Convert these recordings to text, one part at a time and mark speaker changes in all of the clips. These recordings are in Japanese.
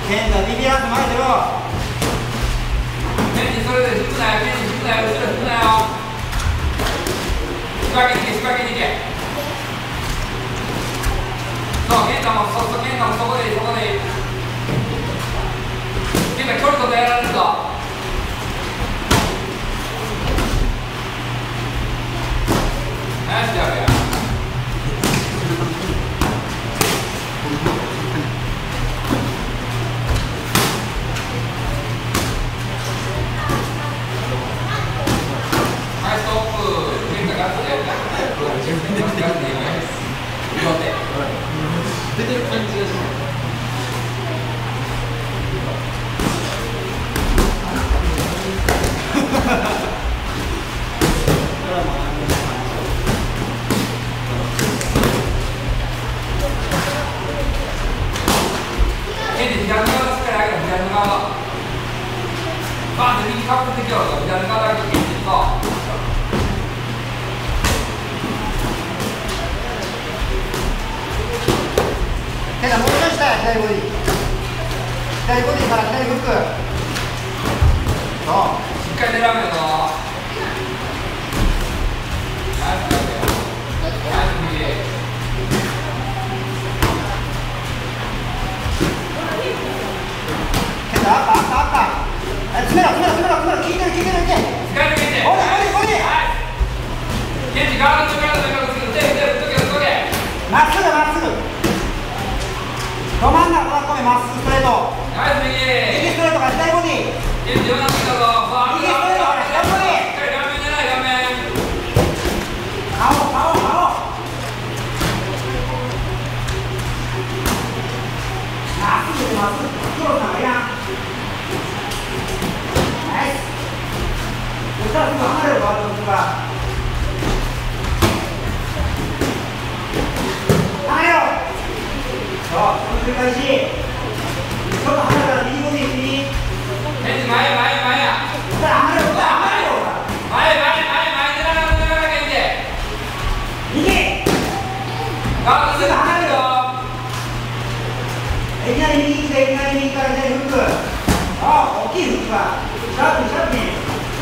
Speaker 1: ケンタビビらず前出ろ。
Speaker 2: ケンジそれで引くなよ、ケンジ引くなよ、後ろ引くなよ。仕掛けに行け、仕掛けに行け。そう、ケンタもそこでいい、そこでいい。ケンタ距離とかやられるぞ。ナイスジャブや。はい、ストップ。ケンタガッツで。ガッツでいいね。出てる感じがします。左側しっかり上げろ、左側。バーンと右かぶってきようと、左側だけ切っていこう。
Speaker 1: ケンタもうちょい下や、左ボディ。左ボディから左フック。そう。
Speaker 2: しっかり狙うよぞ。ナイスだよ。ナイス右。
Speaker 1: あった詰めろ聞いてるいけ
Speaker 2: 使える
Speaker 1: ボディ
Speaker 2: ケンジガードつける
Speaker 1: まっすぐど真ん中からこめまっすぐストレート
Speaker 2: ナイス右
Speaker 1: 右ストレートから左ボディ
Speaker 2: ケンジ4なってきたぞ
Speaker 1: 右ストレートから左ボディ
Speaker 2: しっかり顔面狙い顔面
Speaker 1: 顔まっすぐクロスなんかいらんナイスそしたらすぐ離れるワールドから離れろそう、その繰り返しちょっと離れたら右ボディ右
Speaker 2: ケンジ前や
Speaker 1: そしたら離れろ
Speaker 2: 前狙うケンジ
Speaker 1: 右
Speaker 2: ガードすぐ離れるよ
Speaker 1: いきなり右来ていきなり右から左フックああ、大きいフックがシャープに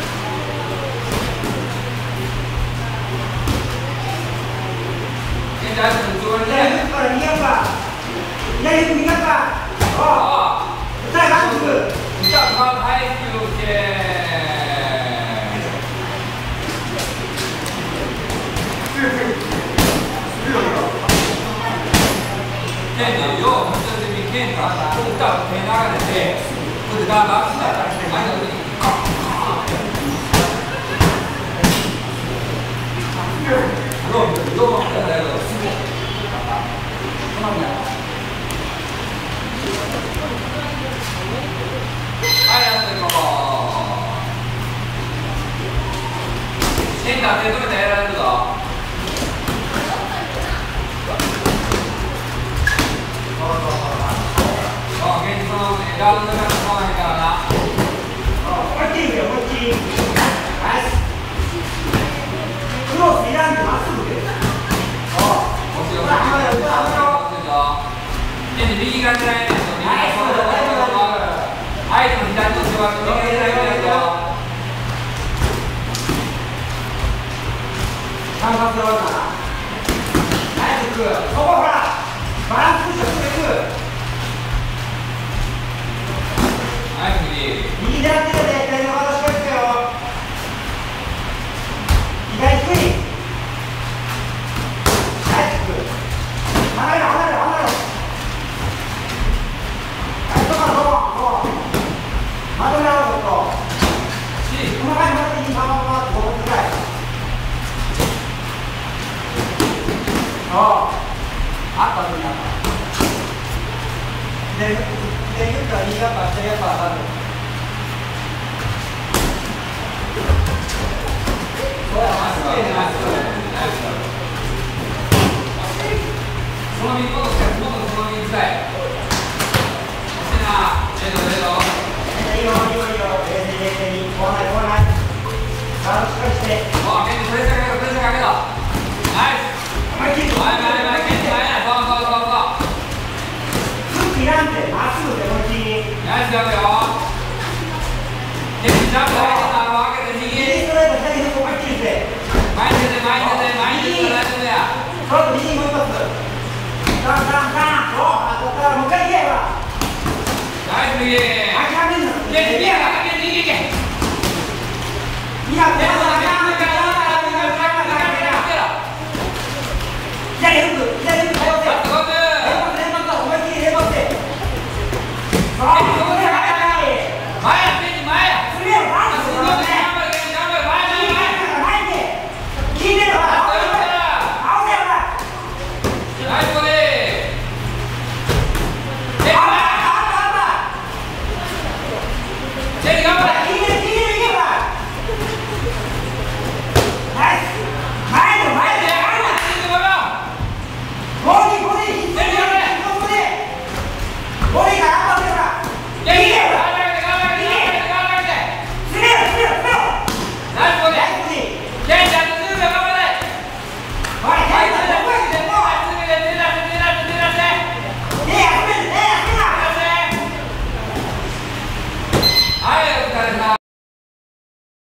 Speaker 2: ケンジあいつのつもりで
Speaker 1: 左フックから右アッパー左フック右アッパーああさあ、ガンフック
Speaker 2: じゃあハイキュー系ケンジよケンタ歌を手流れてこれでガーバーしたら前の時にロープどうもだけどすごいはいやっていこうケンタ手止めてやられるぞ現実のガードの中に来ないからな。
Speaker 1: 思いっきりよ、思いっきり。はい。クロスいらんでまっすぐで。
Speaker 2: ほら、離れろ。右側狙えないと。相手の左の手は右側狙えないと。
Speaker 1: 観察で終わるかな。ナイスク。そこほら。バランスしてくれる。右狙ってるで、左の形がいくよ。左低い。ナイスク。離れろ。はい、そこまとめろ、ちょっと。細かいまでに3本5分くらい。あったんだ。で、言ったら右アッパー、左アッパー当たる。
Speaker 2: そうや、まっすぐやな。その右もっとその右使え。欲しいな。
Speaker 1: いいよ。冷静に。怖ない。ガードしっかりして。
Speaker 2: ケンジプレッシャーかけろ。ナイス。前、ケンジ前や。そう。
Speaker 1: フックいらんて、まっすぐで思いっきり。
Speaker 2: にジャンプよ。手にジャンプ入ってたら分けて右。
Speaker 1: 右ストレート左のこう入ってるんで。
Speaker 2: 前に出て前に出て前に出て大丈夫や。
Speaker 1: その後右もう一発。ガンガンガン。そう。あとからもう一回いけば。
Speaker 2: ナイス右。
Speaker 1: 諦めんな。
Speaker 2: いけ右やから右いけ。
Speaker 1: いや、これは左フック、左フック、こうやって。連発だ、思いっきり連発で。そう、これ前や、
Speaker 2: 手に前や。
Speaker 1: すげえ、何するのね。前で。聞いてるから、青だよな。
Speaker 2: ナイスボディ。手に頑張れ。
Speaker 1: 聞いてる、いけば。ナイス。前で。ボディ、ボディ、ボディが